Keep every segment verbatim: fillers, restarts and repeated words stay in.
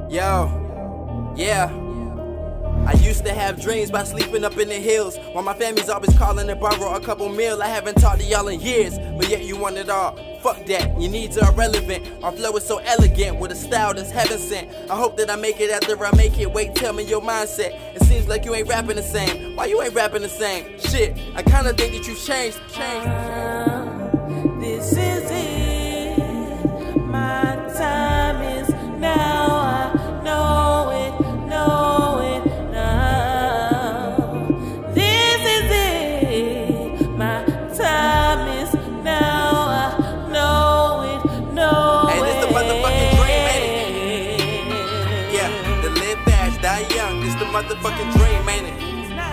Yo, yeah. I used to have dreams about sleeping up in the hills, while my family's always calling to borrow a couple mil. I haven't talked to y'all in years, but yet you want it all. Fuck that, your needs are irrelevant. Our flow is so elegant, with a style that's heaven sent. I hope that I make it after I make it. Wait, tell me your mindset. It seems like you ain't rapping the same. Why you ain't rapping the same? Shit, I kinda think that you've changed. Changed. Uh, this is it. My time is now. I know it, know it now. This is it. My time is now. I know it, know it. Hey, this the motherfucking dream, ain't it? Yeah, to live fast, die young. This the motherfucking dream, ain't it?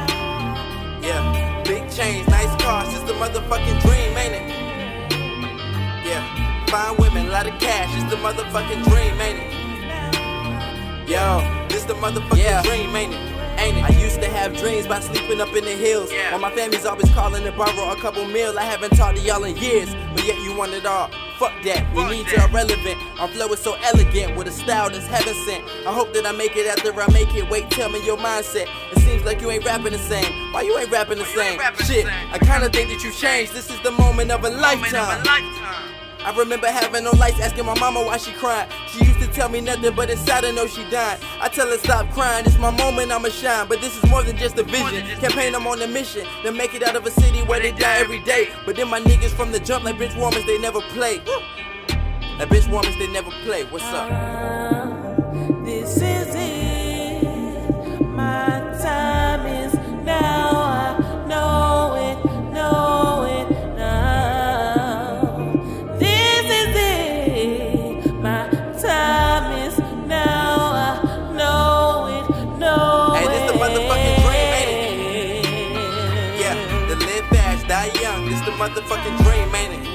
Yeah, big chains, nice cars. This the motherfucking dream, ain't it? Yeah, fine women, lot of cash. It's the motherfucking dream, ain't it? Yo, this the motherfucking yeah. dream, ain't it? Ain't it? I used to have dreams about sleeping up in the hills, yeah. while my family's always calling to borrow a couple mil. I haven't talked to y'all in years, but yet you want it all. Fuck that, your needs are irrelevant. Our flow is so elegant, with a style that's heaven sent. I hope that I make it after I make it. Wait, tell me your mindset. It seems like you ain't rapping the same. Why you ain't rapping the same? Shit, I kinda think that you changed. This is the moment of a lifetime. I remember having no lights, asking my mama why she crying. She used to tell me nothing, but inside I know she dying. I tell her stop crying, it's my moment, I'ma shine. But this is more than just a vision. Campaign, I'm on a mission to make it out of a city where they die every day. But then my niggas from the jump, like bench warmers, they never play. Like bench warmers, they never play. What's up? Uh, this is it. My time is now. I know it, know it now. This is it. My time is now. I know it, know it. Hey, this the motherfucking dream, ain't it? Yeah, to live fast, die young. This the motherfucking dream, ain't it?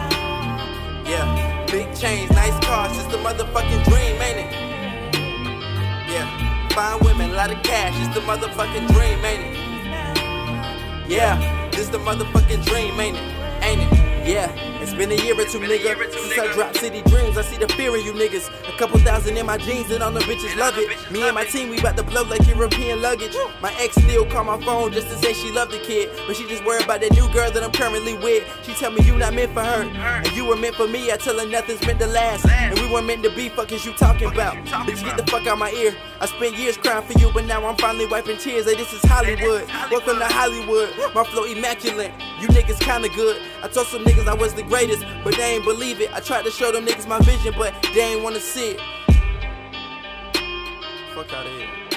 Yeah, big chains, nice cars. This the motherfucking dream, ain't it? Yeah, fine women, lot of cash. It's the motherfucking dream, ain't it? Yeah, this the motherfucking dream, ain't it? Ain't it? Yeah, it's been a year or two, nigga, since I dropped City Dreams. I see the fear in you niggas. A couple thousand in my jeans and all the bitches love it. Me and my team, we bout to blow like European luggage. My ex still call my phone just to say she loved the kid, but she just worried about that new girl that I'm currently with. She tell me you not meant for her, and you were meant for me. I tell her nothing's meant to last, and we weren't meant to be. Fuck is you talking about? Bitch, get the fuck out my ear. I spent years crying for you, but now I'm finally wiping tears. Hey, this is Hollywood. Welcome to Hollywood. My flow immaculate. You niggas kinda good. I told some niggas I was the greatest, but they ain't believe it. I tried to show them niggas my vision, but they ain't wanna see it. Fuck out of here.